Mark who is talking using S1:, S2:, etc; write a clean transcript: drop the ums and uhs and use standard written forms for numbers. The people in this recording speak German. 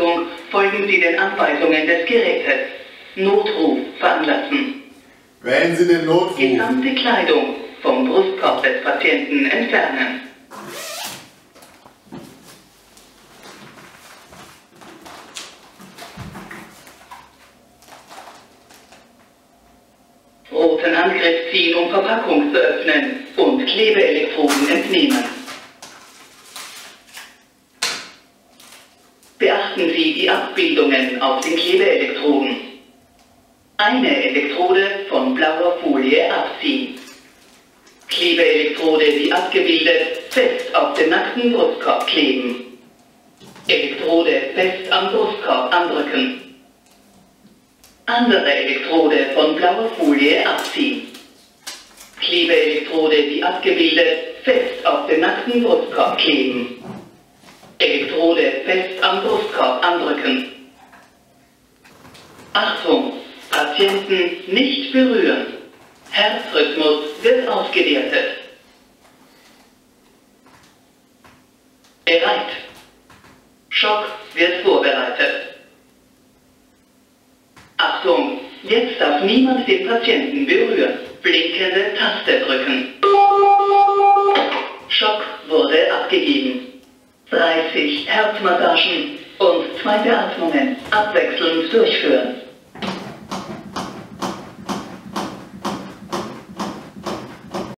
S1: Beatmung folgen Sie den Anweisungen des Gerätes. Notruf veranlassen.
S2: Wählen Sie den Notruf.
S1: Gesamte Kleidung vom Brustkorb des Patienten entfernen. Roten Angriff ziehen, um Verpackung zu öffnen und Klebeelektroden entnehmen. Beachten Sie die Abbildungen auf den Klebeelektroden. Eine Elektrode von blauer Folie abziehen. Klebeelektrode wie abgebildet fest auf dem nackten Brustkorb kleben. Elektrode fest am Brustkorb andrücken. Andere Elektrode von blauer Folie abziehen. Klebeelektrode wie abgebildet fest auf dem nackten Brustkorb kleben. Elektrode fest am Brustkorb andrücken. Achtung! Patienten nicht berühren. Herzrhythmus wird ausgewertet. Bereit. Schock wird vorbereitet. Achtung! Jetzt darf niemand den Patienten berühren. Blinkende Taste drücken. Schock wurde abgegeben. 30 Herzmassagen und 2 Beatmungen abwechselnd durchführen.